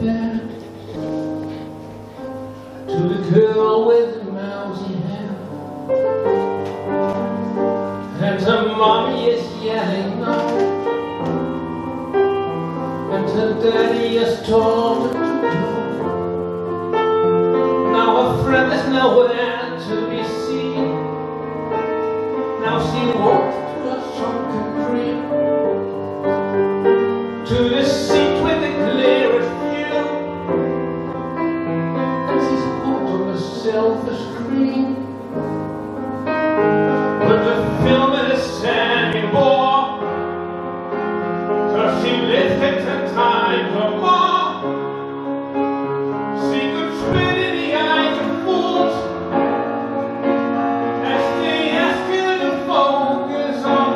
there to the girl with the mousy hair, and her mommy is yelling no, and her daddy has told her to go. Now her friend is nowhere to be seen. Now she walks to a sunken dream, to the seat with the clearest view, and she's hooked on the silver screen. But the film is anymore, 'cause she lived it 10 times or more. She could spit in the eyes of fools as they ask her to focus on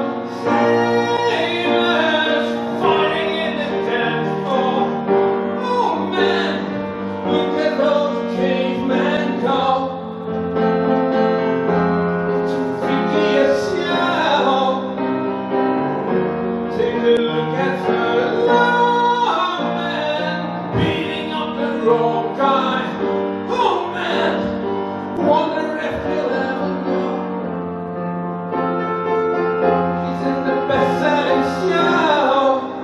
sailors fighting in the dance floor. Oh man, look at those cavemen go. It's freaky as hell. Take a look at her love man beating up the wrong guy. Oh man, wonder if he'll ever know. He's in the best-selling show.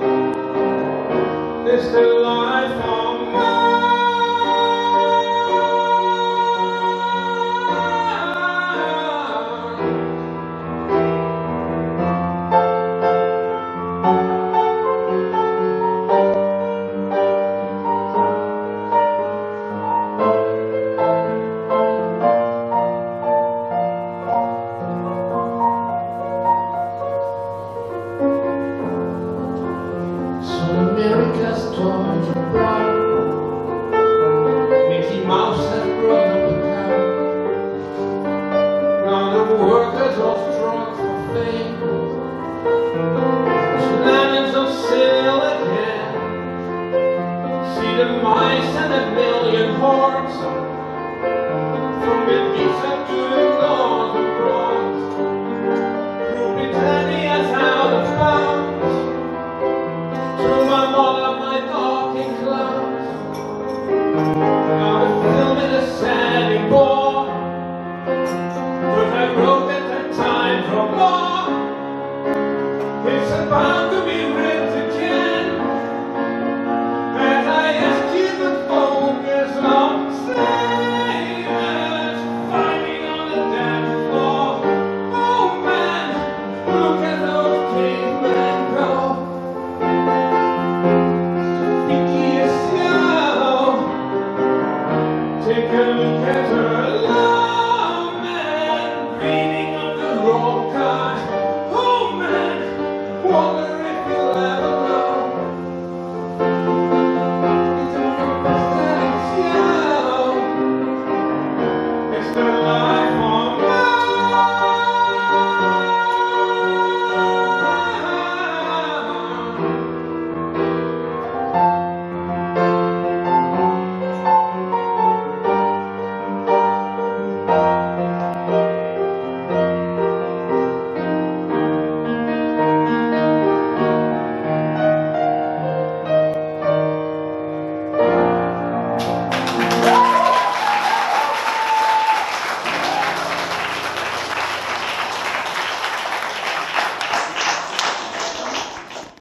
It's the life of mine. So America's toys are bright. Mickey Mouse has brought up a cow. Now the workers all strong for fame. Planets on sale again. See the mice and a million hordes.